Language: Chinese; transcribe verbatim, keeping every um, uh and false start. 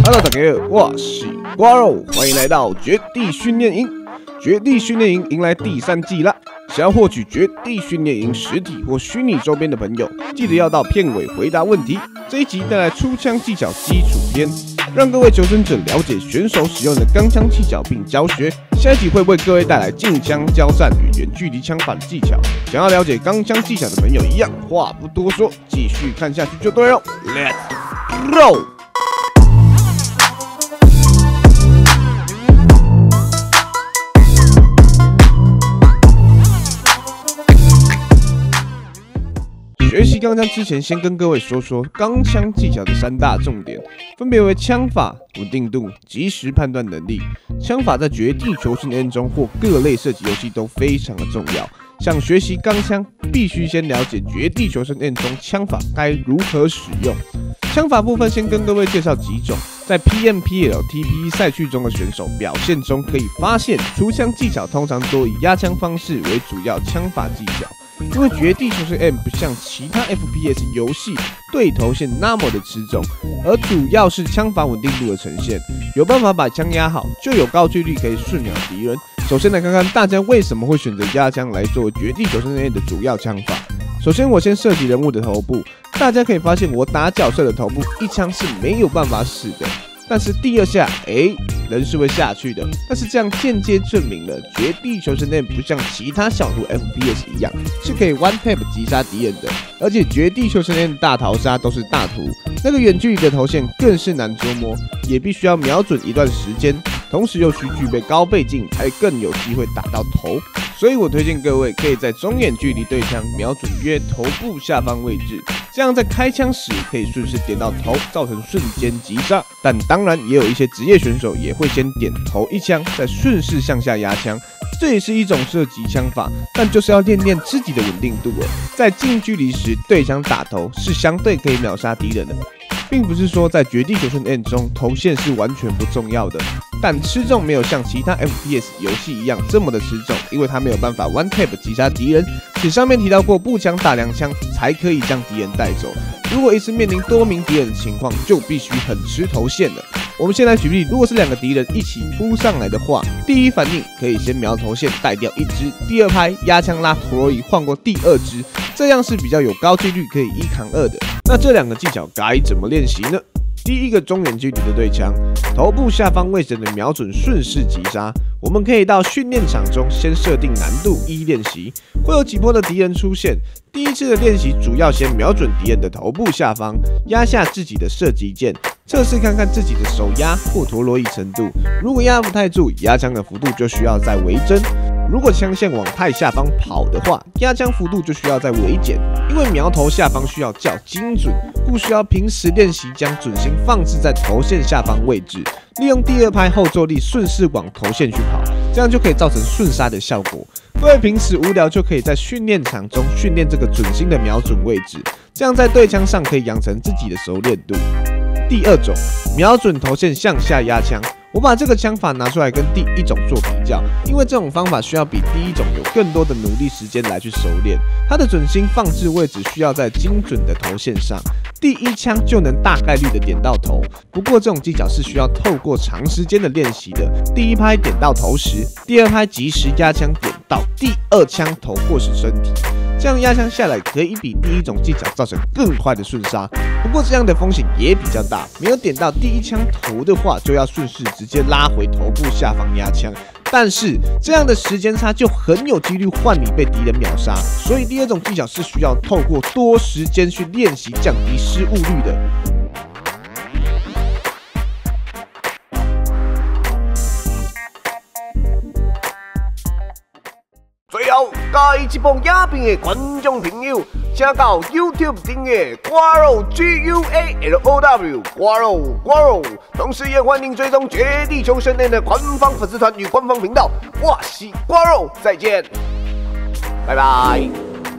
Hello， 大家好，我是瓜肉，欢迎来到绝地训练营。绝地训练营迎来第三季啦！想要获取绝地训练营实体或虚拟周边的朋友，记得要到片尾回答问题。这一集带来出枪技巧基础篇，让各位求生者了解选手使用的钢枪技巧并教学。下一集会为各位带来近枪交战与远距离枪法的技巧。想要了解钢枪技巧的朋友，一样话不多说，继续看下去就对了。Let's go！学习钢枪之前，先跟各位说说钢枪技巧的三大重点，分别为枪法、稳定度、及时判断能力。枪法在绝地求生 N 中或各类射击游戏都非常的重要。想学习钢枪，必须先了解绝地求生 N 中枪法该如何使用。枪法部分，先跟各位介绍几种，在 P M P L、T P E 赛区中的选手表现中可以发现，出枪技巧通常多以压枪方式为主要枪法技巧。因为绝地求生 M 不像其他 F P S 游戏对头线那么的吃重，而主要是枪法稳定度的呈现。有办法把枪压好，就有高几率可以瞬秒敌人。首先来看看大家为什么会选择压枪来作为绝地求生 M 的主要枪法。首先我先射击人物的头部，大家可以发现我打角色的头部一枪是没有办法使的。但是第二下，哎、欸，人是会下去的。但是这样间接证明了绝地求生 M 不像其他小图 F P S 一样是可以 one tap 击杀敌人的，而且绝地求生 M 大逃杀都是大图，那个远距离的头线更是难捉摸，也必须要瞄准一段时间，同时又需具备高倍镜，才更有机会打到头。所以我推荐各位可以在中远距离对枪瞄准约头部下方位置，这样在开枪时可以顺势点到头，造成瞬间击杀。但当然也有一些职业选手也会先点头一枪，再顺势向下压枪，这也是一种射击枪法，但就是要练练自己的稳定度了。在近距离时对枪打头是相对可以秒杀敌人的，并不是说在绝地求生 N 中头线是完全不重要的，但吃重没有像其他 F P S 游戏一样这么的吃重，因为它没有办法 one tap 击杀敌人，且上面提到过步枪打两枪才可以将敌人带走。如果一次面临多名敌人的情况，就必须很吃头线了。我们先来举例，如果是两个敌人一起扑上来的话，第一反应可以先瞄头线带掉一只，第二拍压枪拉陀螺仪换过第二只，这样是比较有高几率可以一扛二的。那这两个技巧该怎么练习呢？第一个中远距离的对枪，头部下方位置的瞄准顺势击杀，我们可以到训练场中先设定难度一练习，会有几波的敌人出现。第一次的练习主要先瞄准敌人的头部下方，压下自己的射击键，测试看看自己的手压或陀螺仪程度。如果压不太住，压枪的幅度就需要再微增。如果枪线往太下方跑的话，压枪幅度就需要再微减，因为苗头下方需要较精准，故需要平时练习将准心放置在头线下方位置，利用第二拍后坐力顺势往头线去跑，这样就可以造成瞬杀的效果。各位平时无聊就可以在训练场中训练这个准心的瞄准位置，这样在对枪上可以养成自己的熟练度。第二种，瞄准头线向下压枪。我把这个枪法拿出来跟第一种做比较，因为这种方法需要比第一种有更多的努力时间来去熟练，它的准心放置位置需要在精准的头线上，第一枪就能大概率的点到头。不过这种技巧是需要透过长时间的练习的，第一拍点到头时，第二拍及时压枪点到第二枪头或是身体，这样压枪下来可以比第一种技巧造成更快的瞬杀。不过这样的风险也比较大，没有点到第一枪头的话，就要顺势直接拉回头部下方压枪，但是这样的时间差就很有几率换你被敌人秒杀，所以第二种技巧是需要透过多时间去练习降低失误率的。最后，介一帮影片的观众朋友，请到 YouTube 订阅瓜肉 G U A L O W 瓜肉瓜肉，同时也欢迎追踪绝地求生 N 的官方粉丝团与官方频道。我是瓜肉，再见，拜拜。